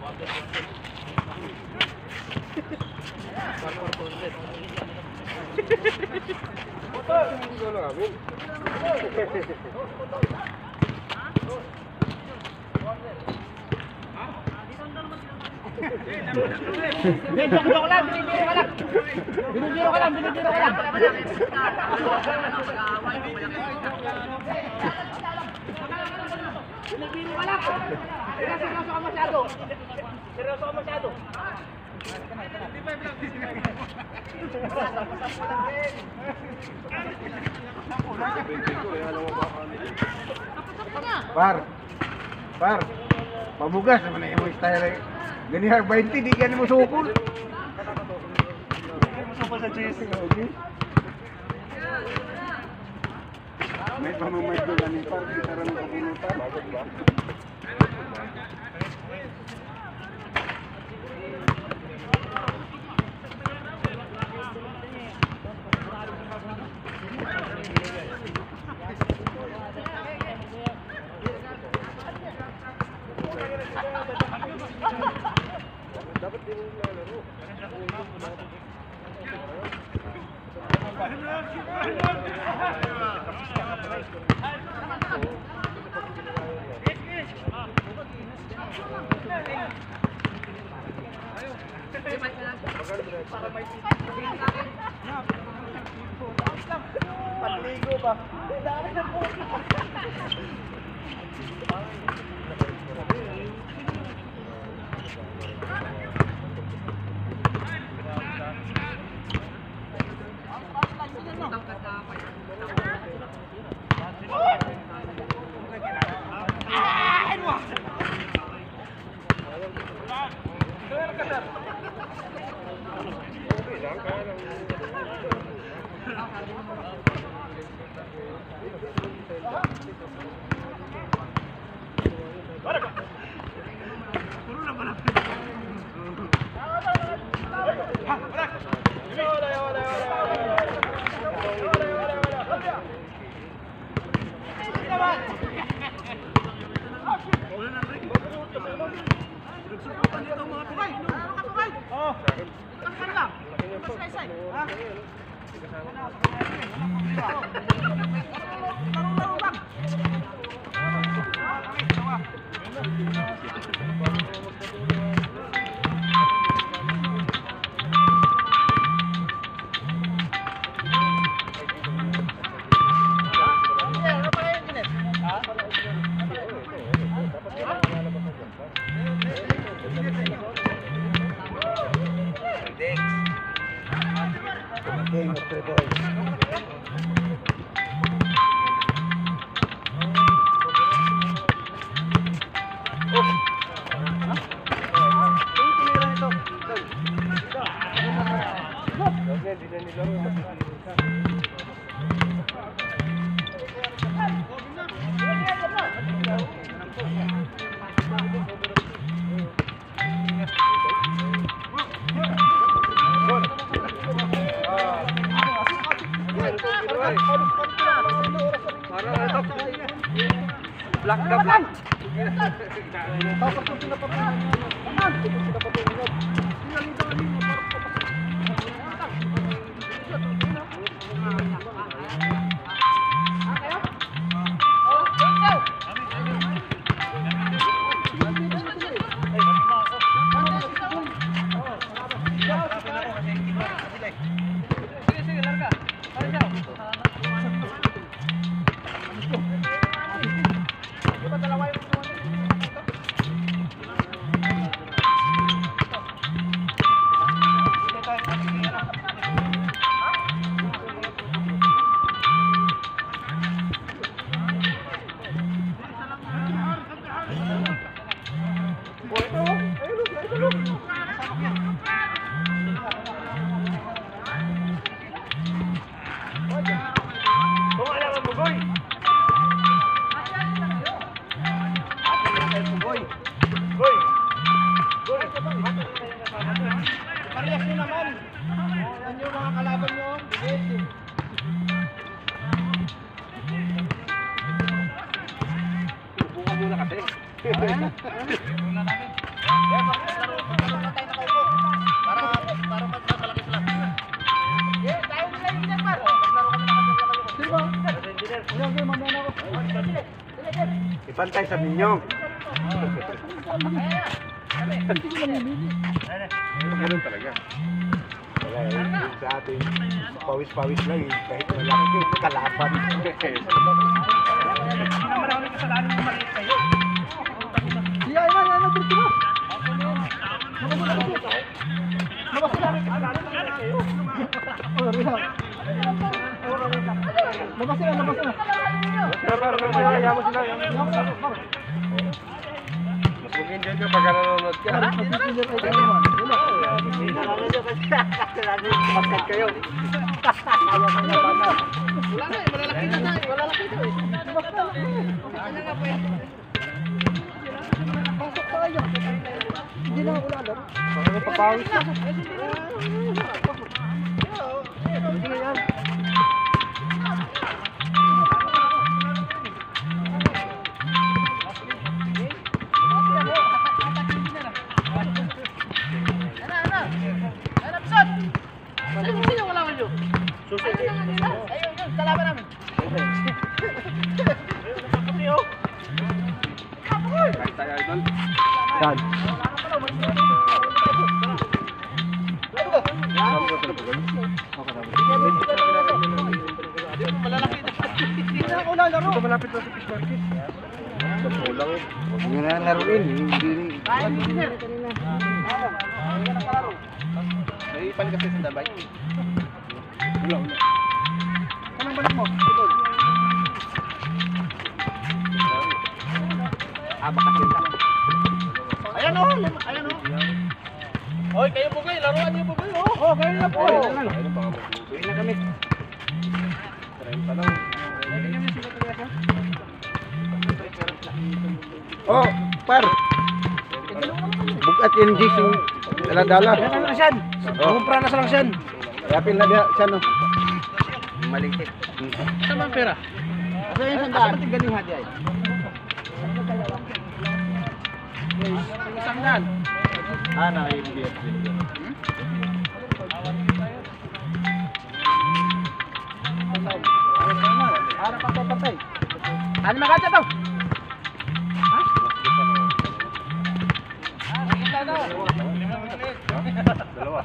Binibiro ka lang, binibiro ka lang. Binibiro ka lang, binibiro ka lang. Binibiro ka lang. Seryoso ka masyado. Seryoso ka masyado. Par, pamugas naman na yung style. Ganihar 20, di ka mo sukol. Di mo sukol sa chasing, okay? May pamamay ko ganin par, di ka rin kapunutan. Bagod ba? Dapat din yung lalaro. Panligo ba? Dami na po. Black ka black. Parehas nyo naman. Yan yung mga kalaban nyo. Bilis. Buka muna kasi. Muna namin. Pantay sa ninyo. Ganun talaga. Wala yung sa atin, pawis-pawis lang eh. Kahit malaki yung kalaban. Hindi naman ako nagkasalanan ng maliit kayo. Siya, ano, dito mo. Labas na rin kasalanan ng maliit kayo. Labas na. Kaya mo sila. Mas mag-enjoy ka pag nanonood ka. Paskat kayo. Wala na eh, malalaki na eh. Malalaki na eh. Ano nga po eh. Pasok tayo. Hindi na ako lalaro. Ano papawis na? Hindi nga yan. Ayun, kalaban namin. Kahit tayo idol. Saan? Malalaki na. Hindi na ako lalaro. Ito malapit na sa fish market. Sa pulang eh. Huwag nyo na laruin. Hindi. Ay, engineer. May ipan kasi sa dabay. Wala. Anong balik mo? Idol. Baka sila. Ayan o. Ayan o. Hoy, kayo bugay. Laruan niyo bugay o. Oh, kayo na po. Uwi na kami. Tarayin pa lang. Oh, par. Bukat yung Jason. Dala-dala. Ano na siyan? Kumpra na sa lang siyan. Yapin na dia siya no. Malingkit. Saan ba ang pera? Asa yung sandaan? Asa galing hadi ay? Sandaan? Nakaibiyak. Para patay. Ano makatsa to? Ha? Kita na. Dalawa.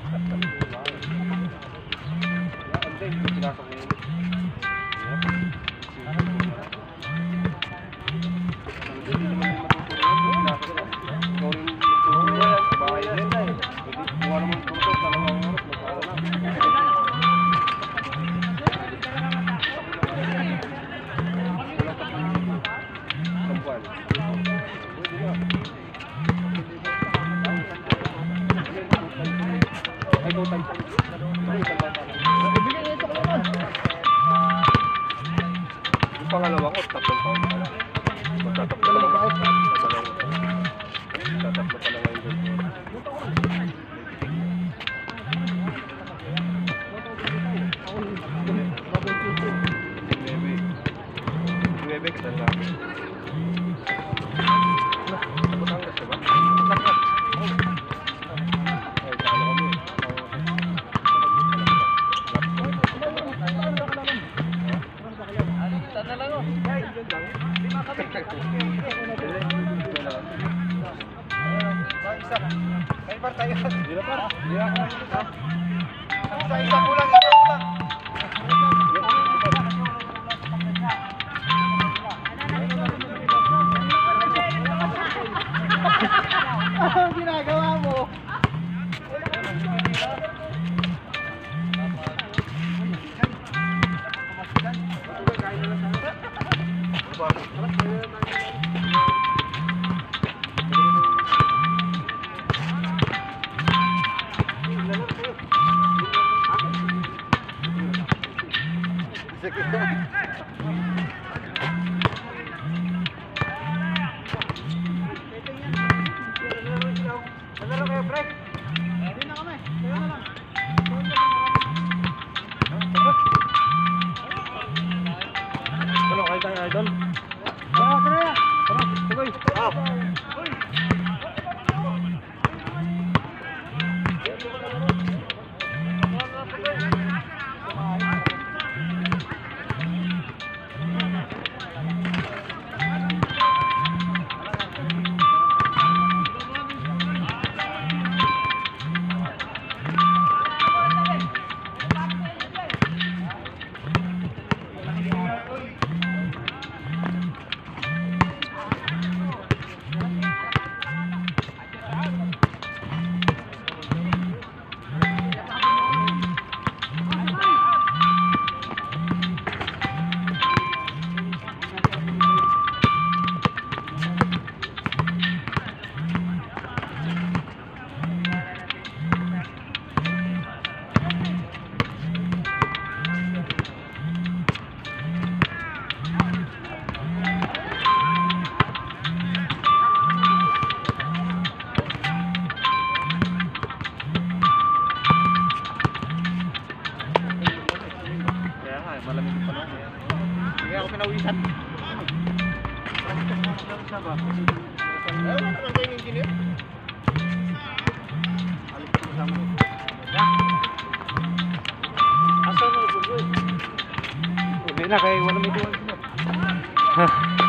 Pangalawa ko, 3 taon pa lang. Magtatakbo pa lang. Magtatakbo pa lang ngayon. Nuebe ka lang. Batangas ka ba? Ay, talo kami. Sana lang o. Lima kami. Isa. May bar tayo. Dila par. Isa kulang, isa kulang. Anong ginagawa mo? Nalaro kayo, pre? Hindi na kami. Kaya na lang. Ano kayo tayo idol? Kaya. Tara, tuloy. Ay, malamig yung panahon. Hindi ako pinawisan. Ayaw mo naman kayo yung engineer. Alis ko kasama. Asa mo ito, bro? Hindi na, kaya wala may tuwan.